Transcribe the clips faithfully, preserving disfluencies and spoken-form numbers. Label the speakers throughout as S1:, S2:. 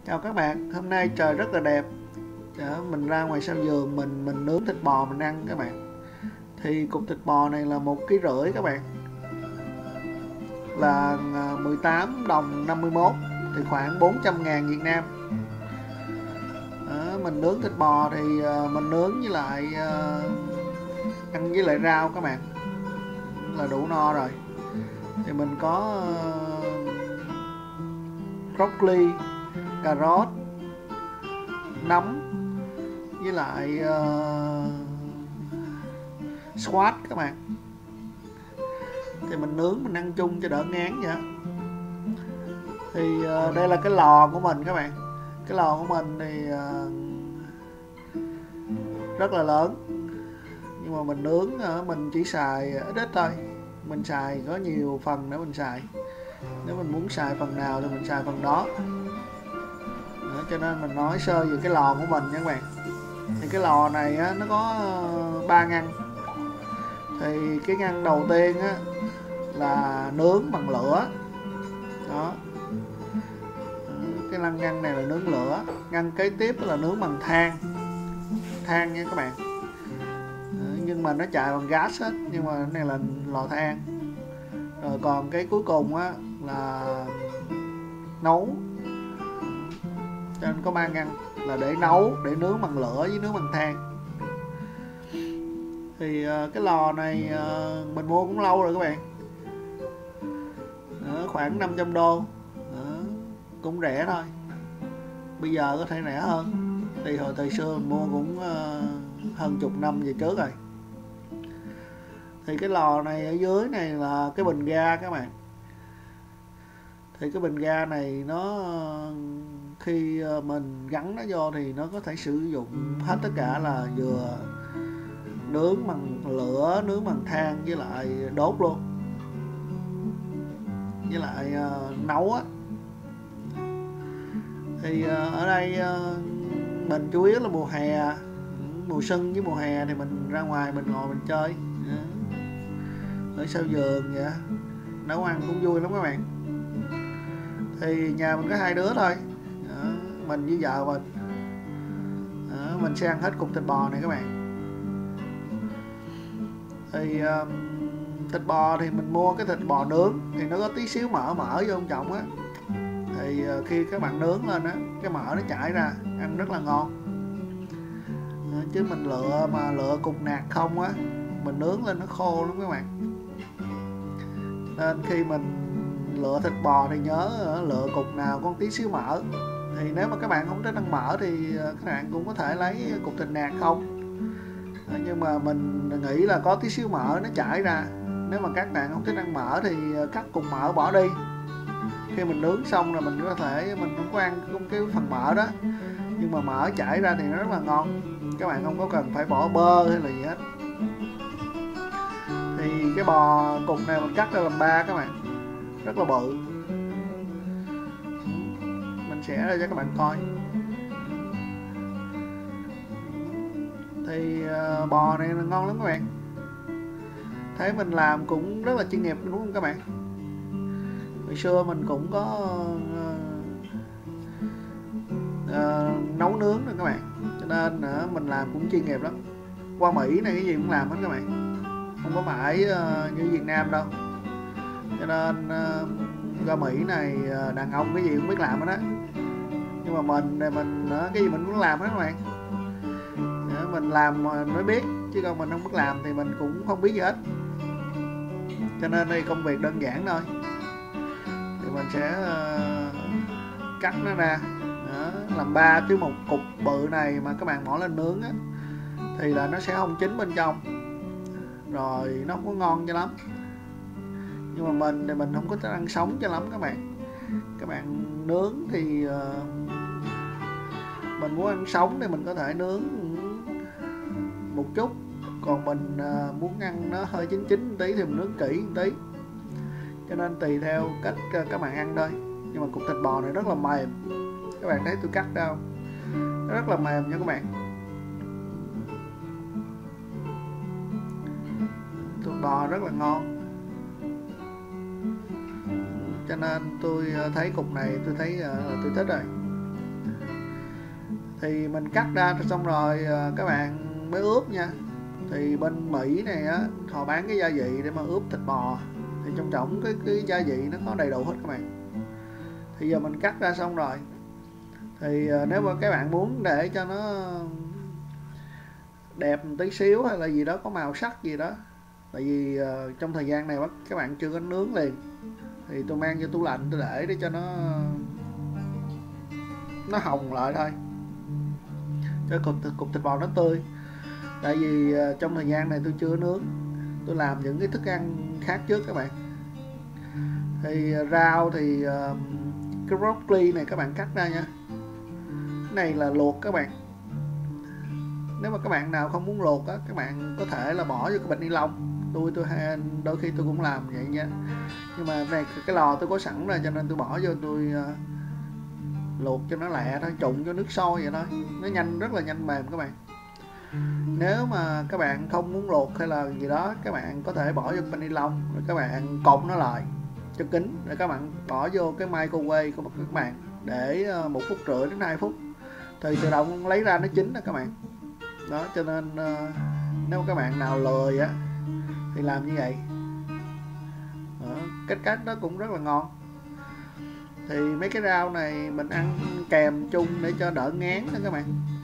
S1: Chào các bạn, hôm nay trời rất là đẹp. Đó, mình ra ngoài sau vườn mình mình nướng thịt bò mình ăn các bạn. Thì cục thịt bò này là một ký rưỡi các bạn, là mười tám đồng năm mươi mốt, thì khoảng bốn trăm ngàn Việt Nam. Đó, mình nướng thịt bò thì mình nướng với lại uh, ăn với lại rau các bạn, là đủ no rồi. Thì mình có uh, broccoli, cà rốt, nấm với lại uh, squash các bạn. Thì mình nướng mình ăn chung cho đỡ ngán vậy. Thì uh, đây là cái lò của mình các bạn. Cái lò của mình thì uh, rất là lớn, nhưng mà mình nướng uh, mình chỉ xài ít ít thôi. Mình xài có nhiều phần để mình xài. Nếu mình muốn xài phần nào thì mình xài phần đó. Đó, cho nên mình nói sơ về cái lò của mình nha các bạn. Thì cái lò này á, nó có ba ngăn. Thì cái ngăn đầu tiên á, là nướng bằng lửa. Đó. Cái lăn ngăn này là nướng lửa. Ngăn kế tiếp là nướng bằng than. Than nha các bạn. Nhưng mà nó chạy bằng gas hết. Nhưng mà cái này là lò than. Rồi còn cái cuối cùng á, là nấu. Cho nên có ba ngăn là để nấu, để nướng bằng lửa với nướng bằng than. Thì uh, cái lò này uh, mình mua cũng lâu rồi các bạn. Đó, khoảng năm trăm đô. Đó, cũng rẻ thôi. Bây giờ có thể rẻ hơn. Thì hồi thời xưa mình mua cũng uh, hơn chục năm về trước rồi. Thì cái lò này ở dưới này là cái bình ga các bạn. Thì cái bình ga này nó khi mình gắn nó vô thì nó có thể sử dụng hết tất cả, là vừa nướng bằng lửa, nướng bằng than với lại đốt luôn, với lại uh, nấu á. Thì uh, ở đây uh, mình chủ yếu là mùa hè, mùa xuân với mùa hè thì mình ra ngoài mình ngồi mình chơi ở sau vườn vậy, nấu ăn cũng vui lắm các bạn. Thì nhà mình có hai đứa thôi. Đó, mình với vợ mình. Đó, mình sẽ ăn hết cục thịt bò này các bạn. Thì uh, thịt bò thì mình mua cái thịt bò nướng thì nó có tí xíu mỡ mỡ vô trong trọng á. Thì uh, khi các bạn nướng lên á, cái mỡ nó chảy ra, ăn rất là ngon. Đó, chứ mình lựa mà lựa cục nạc không á, mình nướng lên nó khô lắm các bạn. Nên khi mình lựa thịt bò thì nhớ lựa cục nào có tí xíu mỡ. Thì nếu mà các bạn không thích ăn mỡ thì các bạn cũng có thể lấy cục thịt nạc không. Nhưng mà mình nghĩ là có tí xíu mỡ nó chảy ra. Nếu mà các bạn không thích ăn mỡ thì cắt cục mỡ bỏ đi. Khi mình nướng xong rồi mình có thể mình không có ăn cái phần mỡ đó, nhưng mà mỡ chảy ra thì nó rất là ngon. Các bạn không có cần phải bỏ bơ hay là gì hết. Thì cái bò cục này mình cắt ra làm ba các bạn, rất là bự. Mình sẽ ra cho các bạn coi. Thì uh, bò này là ngon lắm các bạn. Thấy mình làm cũng rất là chuyên nghiệp đúng không các bạn. Hồi xưa mình cũng có uh, uh, nấu nướng rồi các bạn, cho nên uh, mình làm cũng chuyên nghiệp lắm. Qua Mỹ này cái gì cũng làm hết các bạn, không có phải uh, như Việt Nam đâu. Cho nên uh, qua Mỹ này uh, đàn ông cái gì cũng biết làm hết á. Nhưng mà mình mình uh, cái gì mình cũng làm hết các bạn. uh, Mình làm mình mới biết, chứ còn mình không biết làm thì mình cũng không biết gì hết. Cho nên đây công việc đơn giản thôi. Thì mình sẽ uh, cắt nó ra. Đó, làm ba, chứ một cục bự này mà các bạn bỏ lên nướng á, thì là nó sẽ không chín bên trong, rồi nó không có ngon cho lắm. Nhưng mà mình thì mình không có thích ăn sống cho lắm các bạn. Các bạn nướng thì uh, mình muốn ăn sống thì mình có thể nướng một chút. Còn mình uh, muốn ăn nó hơi chín chín một tí thì mình nướng kỹ một tí. Cho nên tùy theo cách uh, các bạn ăn thôi. Nhưng mà cục thịt bò này rất là mềm. Các bạn thấy tôi cắt ra không? Nó rất là mềm nha các bạn. Thịt bò rất là ngon. Cho nên tôi thấy cục này tôi thấy uh, tôi thích rồi. thì mình cắt ra xong rồi các bạn mới ướp nha. Thì bên Mỹ này á, họ bán cái gia vị để mà ướp thịt bò, thì trong trọng cái cái gia vị nó có đầy đủ hết các bạn. Thì giờ mình cắt ra xong rồi, thì nếu mà các bạn muốn để cho nó đẹp một tí xíu hay là gì đó, có màu sắc gì đó, tại vì uh, trong thời gian này các bạn chưa có nướng liền, thì tôi mang vô tủ lạnh tôi để để cho nó nó hồng lại thôi, cho cục, cục thịt bò nó tươi. Tại vì uh, trong thời gian này tôi chưa nướng, tôi làm những cái thức ăn khác trước các bạn. Thì uh, rau thì uh, cái broccoli này các bạn cắt ra nha. Cái này là luộc các bạn. Nếu mà các bạn nào không muốn luộc á, các bạn có thể là bỏ vô cái bịch ni lông. Tôi tôi hay đôi khi tôi cũng làm vậy nha. Nhưng mà này cái lò tôi có sẵn rồi cho nên tôi bỏ vô tôi uh, luộc cho nó lẹ thôi, trụng cho nước sôi vậy thôi. Nó nhanh, rất là nhanh mềm các bạn. Nếu mà các bạn không muốn luộc hay là gì đó, các bạn có thể bỏ vô cái bịch ni lông rồi các bạn cột nó lại cho kín, rồi các bạn bỏ vô cái microwave của các bạn để uh, một phút rưỡi đến hai phút, thì tự động lấy ra nó chín đó các bạn. Đó, cho nên uh, nếu các bạn nào lười á thì làm như vậy. Đó, cách cách đó cũng rất là ngon. Thì mấy cái rau này mình ăn kèm chung để cho đỡ ngán đó các bạn.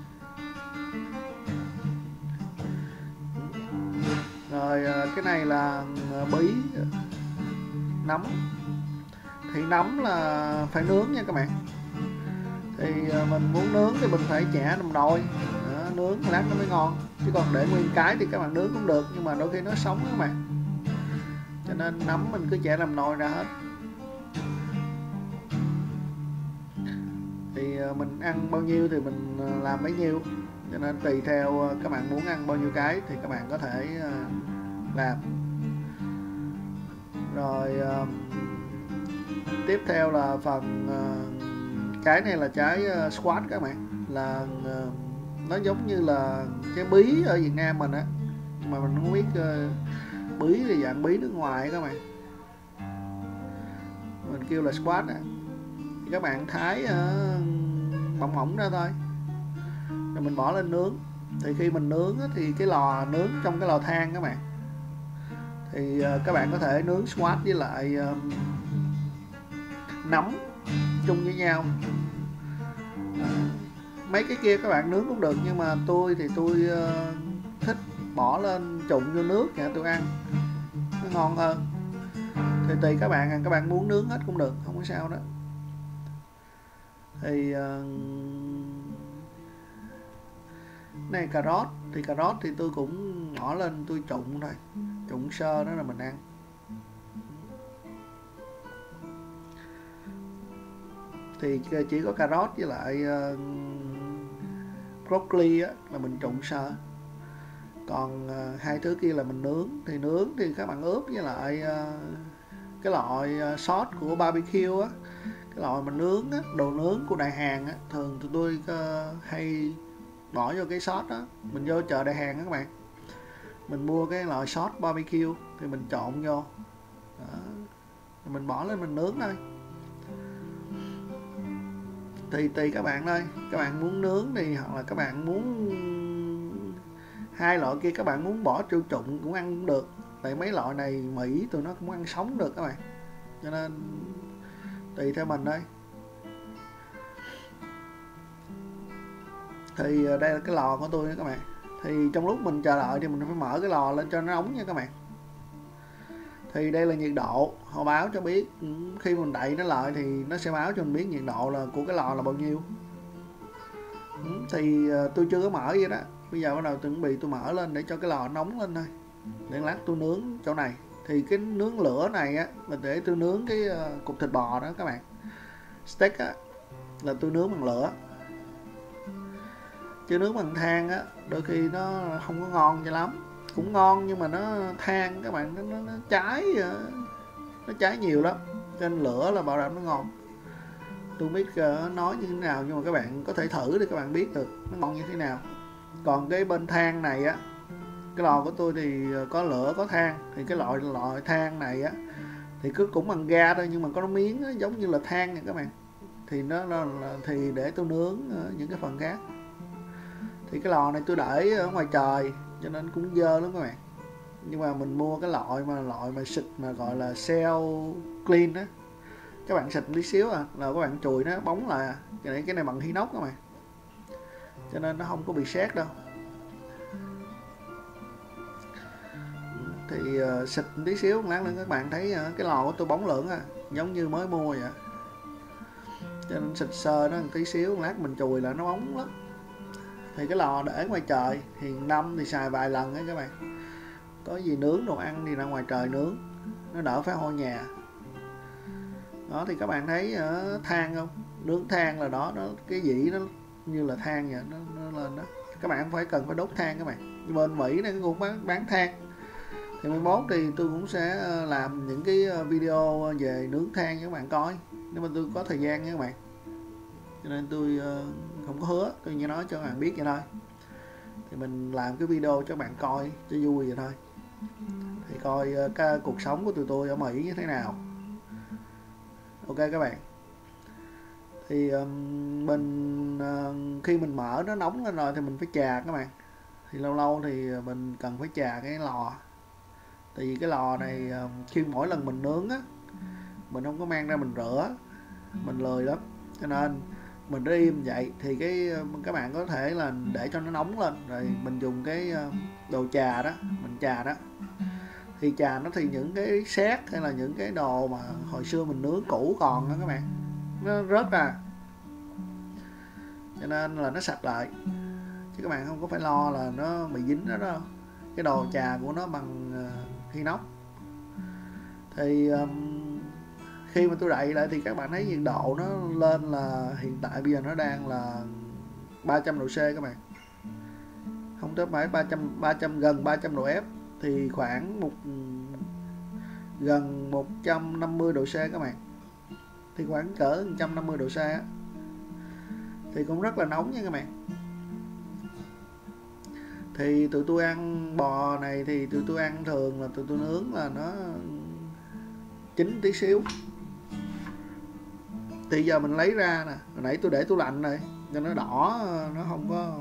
S1: Rồi uh, cái này là bí nấm. Thì nấm là phải nướng nha các bạn. Thì uh, mình muốn nướng thì mình phải chẻ nằm nồi, nướng lát nó mới ngon, chứ còn để nguyên cái thì các bạn nướng cũng được, nhưng mà đôi khi nó sống các bạn, cho nên nấm mình cứ chẻ làm nồi ra hết. Thì mình ăn bao nhiêu thì mình làm bấy nhiêu, cho nên tùy theo các bạn muốn ăn bao nhiêu cái thì các bạn có thể làm. Rồi tiếp theo là phần cái này là trái squash các bạn, là nó giống như là cái bí ở Việt Nam mình á, mà mình không biết uh, bí thì dạng bí nước ngoài các bạn, mình kêu là squash á. Thì các bạn thái uh, mỏng mỏng ra thôi, rồi mình bỏ lên nướng. Thì khi mình nướng á, thì cái lò nướng trong cái lò than các bạn, thì uh, các bạn có thể nướng squash với lại uh, nấm chung với nhau. Mấy cái kia các bạn nướng cũng được, nhưng mà tôi thì tôi uh, thích bỏ lên trụng vô nước nha, tôi ăn nó ngon hơn. Thì tùy các bạn, các bạn muốn nướng hết cũng được, không có sao đó. Thì uh, này cà rốt, thì cà rốt thì tôi cũng bỏ lên tôi trụng thôi, trụng sơ đó là mình ăn. Thì chỉ có cà rốt với lại uh, broccoli á, là mình trụng sơ. Còn uh, hai thứ kia là mình nướng. Thì nướng thì các bạn ướp với lại uh, cái loại uh, sốt của barbecue á, cái loại mình nướng á, đồ nướng của Đại Hàn á. Thường tụi tôi uh, hay bỏ vô cái sốt đó. Mình vô chợ Đại Hàn á các bạn, mình mua cái loại sốt barbecue thì mình trộn vô đó, mình bỏ lên mình nướng thôi. Tùy tùy các bạn thôi, các bạn muốn nướng thì hoặc là các bạn muốn hai loại kia các bạn muốn bỏ trêu trụng cũng ăn cũng được. Tại mấy loại này Mỹ tụi nó cũng ăn sống được các bạn, cho nên tùy theo mình thôi. Thì đây là cái lò của tôi đó các bạn. Thì trong lúc mình chờ đợi thì mình phải mở cái lò lên cho nó nóng nha các bạn. Thì đây là nhiệt độ, họ báo cho biết, khi mình đậy nó lại thì nó sẽ báo cho mình biết nhiệt độ là của cái lò là bao nhiêu. Thì tôi chưa có mở vậy đó, bây giờ bắt đầu chuẩn bị tôi mở lên để cho cái lò nóng lên thôi, để lát tôi nướng chỗ này. Thì cái nướng lửa này á là để tôi nướng cái cục thịt bò đó các bạn, steak á, là tôi nướng bằng lửa, chứ nướng bằng than á đôi khi nó không có ngon cho lắm. Cũng ngon nhưng mà nó than các bạn, nó, nó, nó cháy nó cháy nhiều lắm, trên lửa là bảo đảm nó ngon. Tôi không biết uh, nói như thế nào, nhưng mà các bạn có thể thử để các bạn biết được nó ngon như thế nào. Còn cái bên than này á, cái lò của tôi thì có lửa có than, thì cái loại loại than này á thì cứ cũng bằng ga thôi, nhưng mà có nó miếng á, giống như là than nha các bạn. Thì nó là thì để tôi nướng uh, những cái phần khác. Thì cái lò này tôi để ở ngoài trời cho nên cũng dơ lắm các bạn. Nhưng mà mình mua cái loại mà loại mà xịt mà gọi là cell clean á, các bạn xịt tí xíu à là các bạn chùi nó bóng lại à. Cái này cái này bằng inox các bạn, cho nên nó không có bị sét đâu. Thì uh, xịt tí xíu một lát nữa các bạn thấy uh, cái lò của tôi bóng lưỡng à, giống như mới mua vậy. Cho nên xịt sơ nó một tí xíu một lát mình chùi là nó bóng lắm. Thì cái lò để ngoài trời thì năm thì xài vài lần ấy các bạn. Có gì nướng đồ ăn thì ra ngoài trời nướng, nó đỡ phải hôi nhà. Đó thì các bạn thấy uh, than không? Nướng than là đó, nó cái dĩ nó như là than vậy, nó, nó lên đó. Các bạn không phải cần phải đốt than các bạn. Nhưng bên Mỹ này cũng bán, bán than. Thì mai mốt thì tôi cũng sẽ làm những cái video về nướng than cho các bạn coi, nếu mà tôi có thời gian nha các bạn. Cho nên tôi không có hứa, tôi chỉ nói cho các bạn biết vậy thôi. Thì mình làm cái video cho các bạn coi cho vui vậy thôi. Thì coi cái cuộc sống của tụi tôi ở Mỹ như thế nào. Ok các bạn. Thì mình khi mình mở nó nóng lên rồi thì mình phải chà các bạn. Thì lâu lâu thì mình cần phải chà cái lò. Tại vì cái lò này khi mỗi lần mình nướng á, mình không có mang ra mình rửa, mình lười lắm, cho nên mình để im vậy. Thì cái các bạn có thể là để cho nó nóng lên rồi mình dùng cái đồ chà đó, mình chà đó. Thì chà nó thì những cái sét hay là những cái đồ mà hồi xưa mình nướng cũ còn đó các bạn, nó rớt ra, cho nên là nó sạch lại. Chứ các bạn không có phải lo là nó bị dính đó đâu. Cái đồ chà của nó bằng inox. Thì um, khi mà tôi đậy lại thì các bạn thấy nhiệt độ nó lên là hiện tại bây giờ nó đang là ba trăm độ C các bạn, không tới phải ba trăm, ba trăm gần ba trăm độ F, thì khoảng một gần một trăm năm mươi độ C các bạn, thì khoảng cỡ một trăm năm mươi độ C á. Thì cũng rất là nóng nha các bạn. Thì tụi tôi ăn bò này thì tụi tôi ăn thường là tụi tôi nướng là nó chín tí xíu. Thì giờ mình lấy ra nè, hồi nãy tôi để tủ lạnh này cho nó đỏ, nó không có,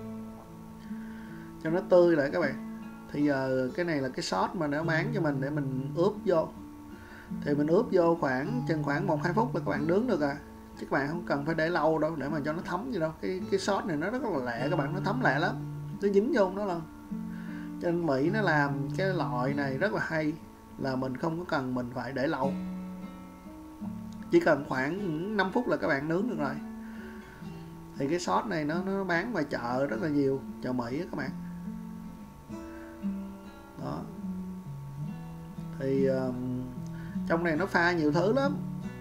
S1: cho nó tươi lại các bạn. Thì giờ cái này là cái sốt mà nó bán cho mình để mình ướp vô. Thì mình ướp vô khoảng chừng khoảng một hai phút là các bạn nướng được à. Chứ các bạn không cần phải để lâu đâu để mà cho nó thấm gì đâu. Cái cái sốt này nó rất là lẹ các bạn, nó thấm lẹ lắm, nó dính vô nó lần. Cho nên Mỹ nó làm cái loại này rất là hay, là mình không có cần mình phải để lâu, chỉ cần khoảng năm phút là các bạn nướng được rồi. Thì cái sốt này nó nó bán ngoài chợ rất là nhiều, chợ Mỹ các bạn. Đó. Thì uh, trong này nó pha nhiều thứ lắm,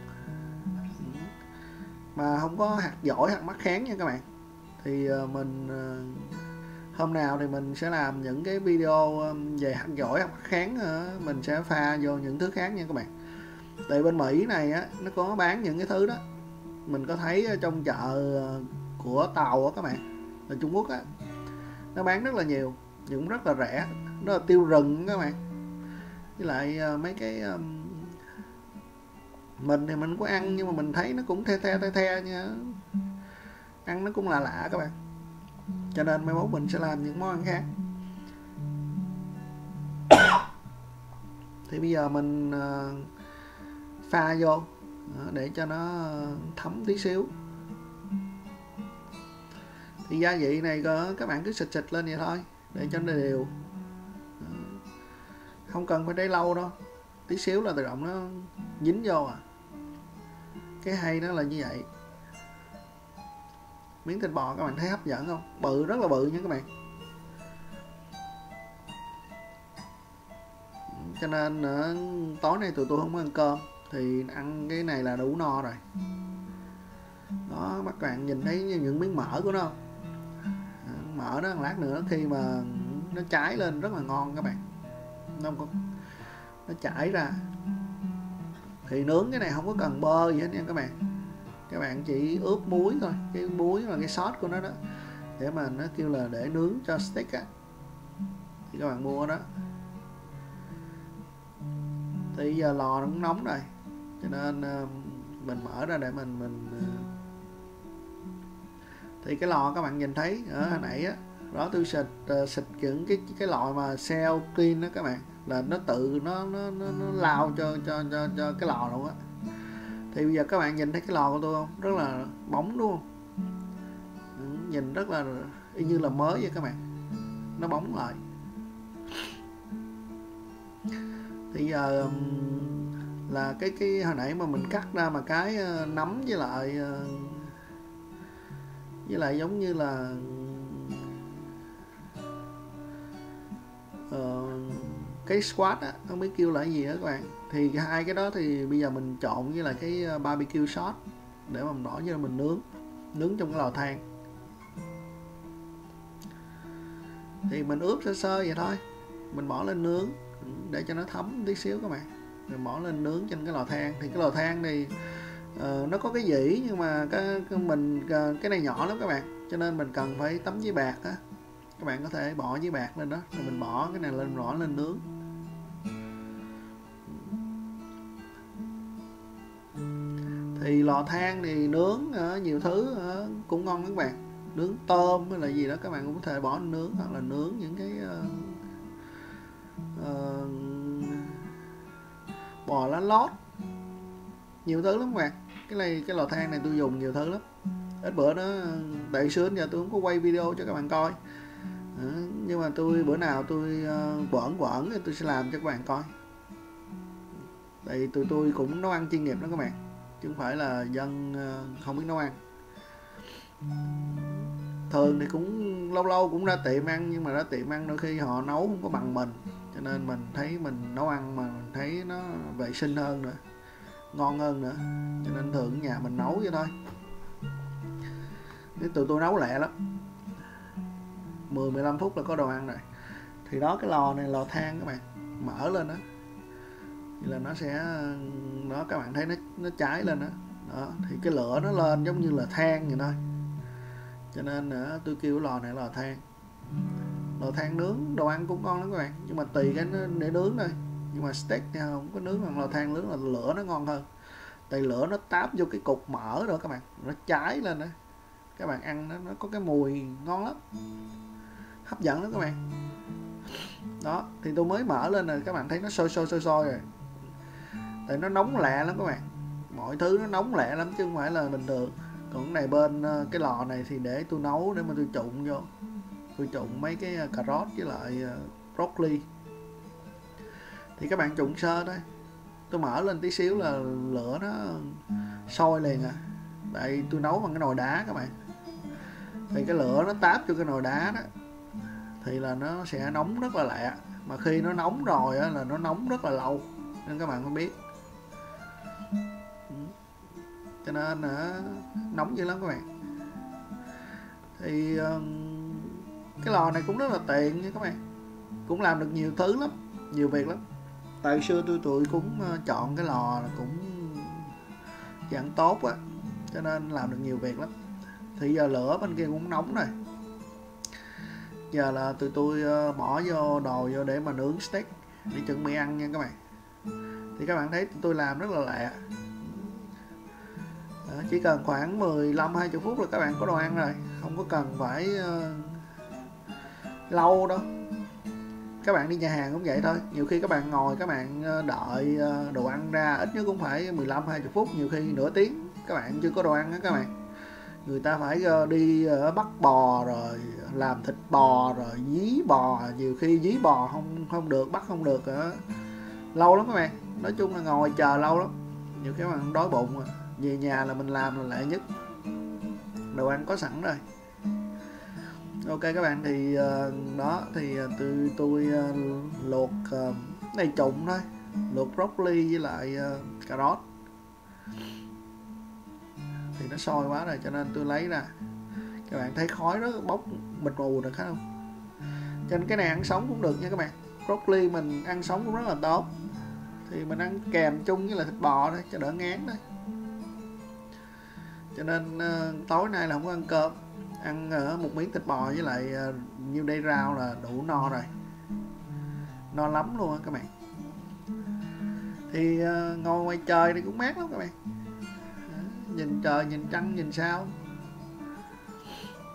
S1: mà không có hạt dổi hạt mắc kháng nha các bạn. Thì uh, mình uh, hôm nào thì mình sẽ làm những cái video về hạt dổi hạt mắc kháng, uh, mình sẽ pha vô những thứ khác nha các bạn. Tại bên Mỹ này á, nó có bán những cái thứ đó, mình có thấy ở trong chợ của Tàu á các bạn, ở Trung Quốc á, nó bán rất là nhiều, cũng rất là rẻ. Đó là tiêu rừng các bạn. Với lại mấy cái mình thì mình không có ăn, nhưng mà mình thấy nó cũng the the the the nha, ăn nó cũng là lạ các bạn. Cho nên mai mốt mình sẽ làm những món ăn khác. Thì bây giờ mình pha vô để cho nó thấm tí xíu. Thì gia vị này các bạn cứ xịt xịt lên vậy thôi, để cho nó đều, không cần phải để lâu đâu, tí xíu là tự động nó dính vô à. Cái hay nó là như vậy. Miếng thịt bò các bạn thấy hấp dẫn không? Bự, rất là bự nha các bạn. Cho nên tối nay tụi tôi không có ăn cơm, thì ăn cái này là đủ no rồi. Đó, các bạn nhìn thấy những miếng mỡ của nó không? Mỡ nó lát nữa khi mà nó cháy lên rất là ngon các bạn. Nó không có, nó chảy ra. Thì nướng cái này không có cần bơ gì hết nha các bạn. Các bạn chỉ ướp muối thôi, cái muối và cái sốt của nó đó, để mà nó kêu là để nướng cho steak á, thì các bạn mua đó. Thì giờ lò nó cũng nóng rồi, cho nên mình mở ra để mình mình Thì cái lò các bạn nhìn thấy ở hồi nãy á, đó tôi xịt uh, xịt những cái cái loại mà cell clean đó các bạn, là nó tự nó nó nó, nó lao cho cho cho cho cái lò luôn á. Thì bây giờ các bạn nhìn thấy cái lò của tôi không, rất là bóng đúng không? Ừ, nhìn rất là y như là mới vậy các bạn, nó bóng lại. Thì giờ là cái cái hồi nãy mà mình cắt ra mà cái nấm với lại với lại giống như là uh, cái squash á, không biết kêu là cái gì đó các bạn. Thì hai cái đó thì bây giờ mình trộn với lại cái barbecue sauce để mà mình bỏ vô mình nướng nướng trong cái lò than. Thì mình ướp sơ sơ vậy thôi, mình bỏ lên nướng để cho nó thấm tí xíu các bạn, rồi bỏ lên nướng trên cái lò than. Thì cái lò than này uh, nó có cái dĩ, nhưng mà cái, cái mình cái này nhỏ lắm các bạn, cho nên mình cần phải tấm giấy bạc á. Các bạn có thể bỏ giấy bạc lên đó, rồi mình bỏ cái này lên, bỏ lên nướng. Thì lò than thì nướng uh, nhiều thứ uh, cũng ngon các bạn. Nướng tôm hay là gì đó các bạn cũng có thể bỏ nướng, hoặc là nướng những cái uh, uh, bò lá lót, nhiều thứ lắm các bạn. Cái này cái lò than này tôi dùng nhiều thứ lắm. Ít bữa đó tại xưa giờ tôi không có quay video cho các bạn coi, ừ, nhưng mà tôi bữa nào tôi uh, quẩn quẩn thì tôi sẽ làm cho các bạn coi. Tại vì tụi tôi cũng nấu ăn chuyên nghiệp đó các bạn, chứ không phải là dân uh, không biết nấu ăn. Thường thì cũng lâu lâu cũng ra tiệm ăn, nhưng mà ra tiệm ăn đôi khi họ nấu không có bằng mình, cho nên mình thấy mình nấu ăn mà mình thấy nó vệ sinh hơn nữa, ngon hơn nữa, cho nên thường ở nhà mình nấu vậy thôi. Nếu tụi tôi nấu lẹ lắm, mười mười lăm phút là có đồ ăn rồi. Thì đó, cái lò này lò than các bạn, mở lên đó thì là nó sẽ đó, các bạn thấy nó nó cháy lên đó. Đó thì cái lửa nó lên giống như là than vậy thôi, cho nên nữa tôi kêu lò này lò than. Lò than nướng đồ ăn cũng ngon lắm các bạn, nhưng mà tùy cái để nướng thôi. Nhưng mà steak thì không có nướng bằng lò than, nướng là lửa nó ngon hơn, tại lửa nó táp vô cái cục mỡ rồi các bạn, nó cháy lên đó, các bạn ăn nó, nó có cái mùi ngon lắm, hấp dẫn lắm các bạn. Đó thì tôi mới mở lên rồi các bạn thấy nó sôi sôi sôi sôi rồi, tại nó nóng lẹ lắm các bạn, mọi thứ nó nóng lẹ lắm chứ không phải là bình thường. Còn cái này bên cái lò này thì để tôi nấu, để mà tôi trụng vô, tôi trụng mấy cái cà rốt với lại broccoli. Thì các bạn trụng sơ thôi, tôi mở lên tí xíu là lửa nó sôi liền à, tại tôi nấu bằng cái nồi đá các bạn. Thì cái lửa nó táp vô cái nồi đá đó thì là nó sẽ nóng rất là lẹ, mà khi nó nóng rồi á, là nó nóng rất là lâu, nên các bạn phải biết. Cho nên là nóng dữ lắm các bạn. Thì cái lò này cũng rất là tiện nha các bạn, cũng làm được nhiều thứ lắm, nhiều việc lắm. Tại xưa tôi tụi cũng chọn cái lò cũng dạng tốt á, cho nên làm được nhiều việc lắm. Thì giờ lửa bên kia cũng nóng rồi, giờ là tụi tôi bỏ vô đồ vô để mà nướng steak để chuẩn bị ăn nha các bạn. Thì các bạn thấy tụi tôi làm rất là lẹ. Đó, chỉ cần khoảng mười lăm hai mươi phút là các bạn có đồ ăn rồi, không có cần phải uh, lâu đâu. Các bạn đi nhà hàng cũng vậy thôi, nhiều khi các bạn ngồi các bạn đợi đồ ăn ra ít nhất cũng phải mười lăm hai mươi phút, nhiều khi nửa tiếng các bạn chưa có đồ ăn đó các bạn. Người ta phải đi bắt bò rồi làm thịt bò rồi dí bò, nhiều khi dí bò không không được, bắt không được nữa. Lâu lắm các bạn, nói chung là ngồi chờ lâu lắm, nhiều khi các bạn đói bụng rồi. Về nhà là mình làm là lẹ nhất, đồ ăn có sẵn rồi. Ok các bạn, thì đó thì tôi tôi luộc này trụng thôi, luộc broccoli với lại cà rốt. Thì nó sôi quá rồi cho nên tôi lấy ra, các bạn thấy khói nó bốc mịt mù được không? Cho nên cái này ăn sống cũng được nha các bạn. Broccoli mình ăn sống cũng rất là tốt, thì mình ăn kèm chung với lại thịt bò thôi cho đỡ ngán thôi. Cho nên uh, tối nay là không có ăn cơm, ăn uh, một miếng thịt bò với lại uh, nhiêu đây rau là đủ no rồi, no lắm luôn á các bạn. Thì uh, ngồi ngoài trời thì cũng mát lắm các bạn, nhìn trời nhìn trăng nhìn sao.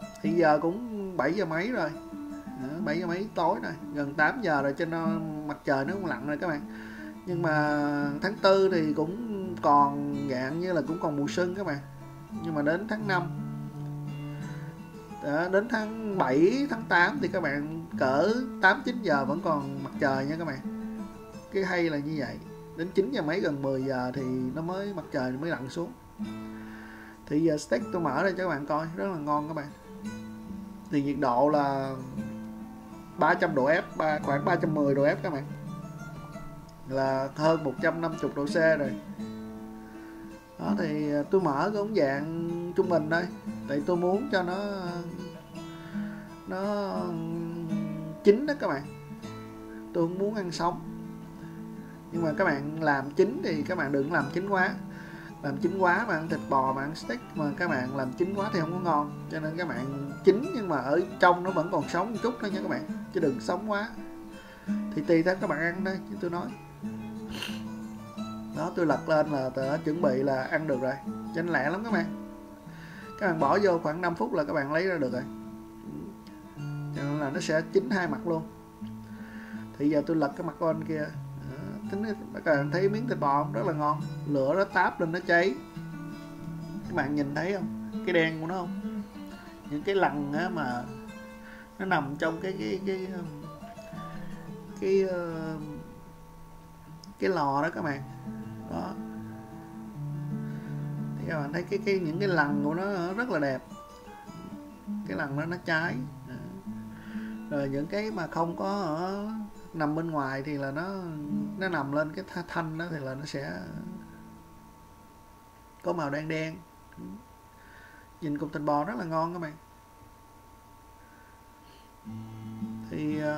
S1: Thì giờ cũng bảy giờ mấy rồi, bảy giờ mấy tối rồi, gần tám giờ rồi, cho nên mặt trời nó cũng lặn rồi các bạn. Nhưng mà tháng tư thì cũng còn dạng như là cũng còn mùa xuân các bạn. Nhưng mà đến tháng năm, đến tháng bảy, tháng tám thì các bạn cỡ tám chín giờ vẫn còn mặt trời nha các bạn. Cái hay là như vậy. Đến chín giờ mấy, gần mười giờ thì nó mới mặt trời mới lặn xuống. Thì giờ steak tôi mở ra cho các bạn coi, rất là ngon các bạn. Thì nhiệt độ là ba trăm độ F, khoảng ba trăm mười độ F các bạn, là hơn một trăm năm mươi độ C rồi. Đó thì tôi mở cái ống dạng trung bình đây, tại tôi muốn cho nó nó chín đó các bạn. Tôi không muốn ăn sống. Nhưng mà các bạn làm chín thì các bạn đừng làm chín quá. Làm chín quá mà ăn thịt bò mà ăn steak mà các bạn làm chín quá thì không có ngon. Cho nên các bạn chín nhưng mà ở trong nó vẫn còn sống một chút thôi nha các bạn, chứ đừng sống quá. Thì tùy theo các bạn ăn đây, chứ tôi nói. Đó, tôi lật lên là tôi đã chuẩn bị là ăn được rồi. Cho nên lẹ lắm các bạn. Các bạn bỏ vô khoảng năm phút là các bạn lấy ra được rồi. Cho nên là nó sẽ chín hai mặt luôn. Thì giờ tôi lật cái mặt bên kia. Tính các bạn thấy miếng thịt bò rất là ngon, lửa nó táp lên nó cháy, các bạn nhìn thấy không, cái đen của nó không, những cái lằn á mà nó nằm trong cái cái cái cái cái, cái lò đó các bạn. Đó thì các bạn thấy cái cái những cái lằn của nó rất là đẹp, cái lằn đó nó cháy. Rồi những cái mà không có ở nằm bên ngoài thì là nó nó nằm lên cái thanh đó thì là nó sẽ có màu đen đen. Nhìn cục thịt bò rất là ngon các bạn. Thì uh,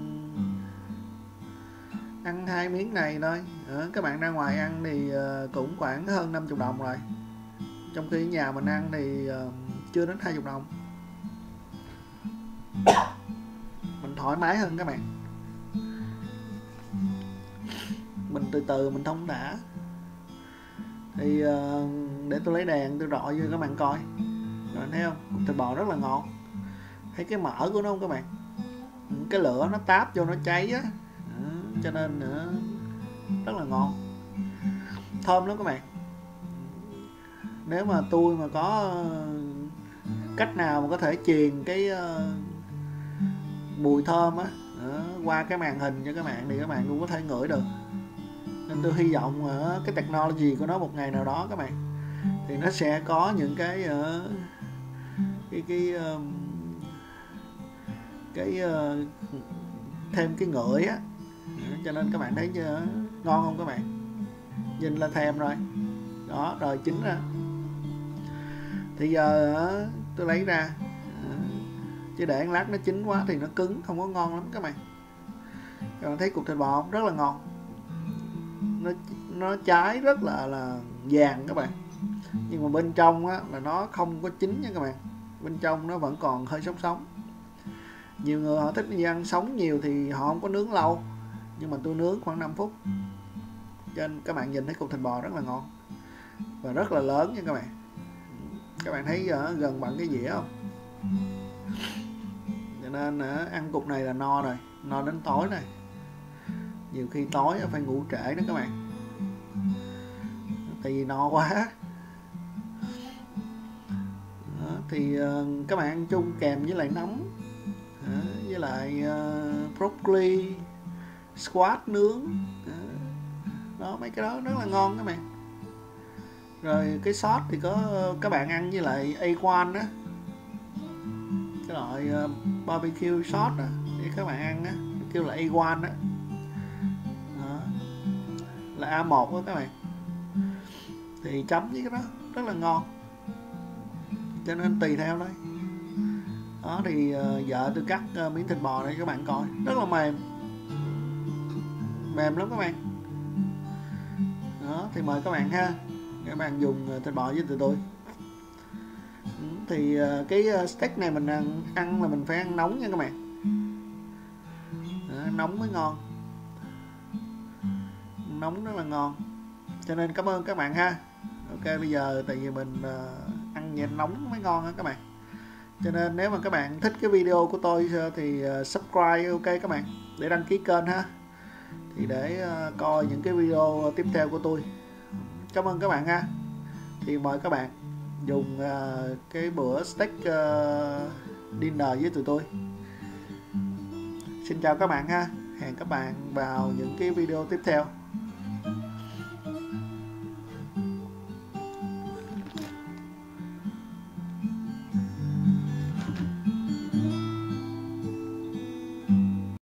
S1: ăn hai miếng này thôi. Ờ, các bạn ra ngoài ăn thì uh, cũng khoảng hơn năm mươi đồng rồi. Trong khi nhà mình ăn thì uh, chưa đến hai mươi đồng. Mình thoải mái hơn các bạn. Mình từ từ mình thông thả. Thì uh, để tôi lấy đèn tôi rọi cho các bạn coi. Rồi thấy không, cục thịt bò rất là ngon. Thấy cái mỡ của nó không các bạn, cái lửa nó táp vô nó cháy á. Đó, cho nên uh, rất là ngon, thơm lắm các bạn. Nếu mà tôi mà có uh, cách nào mà có thể truyền cái uh, mùi thơm á qua cái màn hình cho các bạn thì các bạn cũng có thể ngửi được. Nên tôi hy vọng ở cái technology của nó một ngày nào đó các bạn, thì nó sẽ có những cái uh, cái cái uh, cái uh, thêm cái ngửi á, cho nên các bạn thấy uh, ngon không các bạn, nhìn là thèm rồi. Đó, rồi chín ra. Thì giờ uh, tôi lấy ra, uh, chứ để lát nó chín quá thì nó cứng, không có ngon lắm các bạn. Các bạn thấy cục thịt bò rất là ngon, nó nó cháy rất là là vàng các bạn, nhưng mà bên trong á là nó không có chín nha các bạn, bên trong nó vẫn còn hơi sống sống. Nhiều người họ thích ăn sống nhiều thì họ không có nướng lâu, nhưng mà tôi nướng khoảng năm phút, cho nên các bạn nhìn thấy cục thịt bò rất là ngon và rất là lớn nha các bạn. Các bạn thấy uh, gần bằng cái dĩa không? Cho nên uh, ăn cục này là no rồi, no đến tối này. Nhiều khi tối phải ngủ trễ đó các bạn, tại vì no quá. Đó, thì uh, các bạn ăn chung kèm với lại nấm, đó, với lại uh, broccoli, squash nướng. Đó. Đó, mấy cái đó rất là ngon các bạn. Rồi cái sốt thì có các bạn ăn với lại a một đó, cái loại uh, barbecue sauce đó, để các bạn ăn đó, kêu là a một đó. Đó là a một đó các bạn, thì chấm với cái đó rất là ngon, cho nên tùy theo đấy. Đó thì uh, vợ tôi cắt uh, miếng thịt bò này các bạn coi, rất là mềm, mềm lắm các bạn. Đó thì mời các bạn ha, các bạn dùng thịt bò với tụi tôi. Thì uh, cái steak này mình ăn, ăn là mình phải ăn nóng nha các bạn. Đó, nóng mới ngon, nóng rất là ngon, cho nên cảm ơn các bạn ha. Ok, bây giờ tại vì mình uh, ăn nhẹ nóng mới ngon á các bạn, Cho nên nếu mà các bạn thích cái video của tôi thì uh, subscribe ok các bạn, để đăng ký kênh ha, thì để uh, coi những cái video tiếp theo của tôi. Cảm ơn các bạn ha. Thì mời các bạn dùng uh, cái bữa steak uh, dinner với tụi tôi. Xin chào các bạn ha, hẹn các bạn vào những cái video tiếp theo.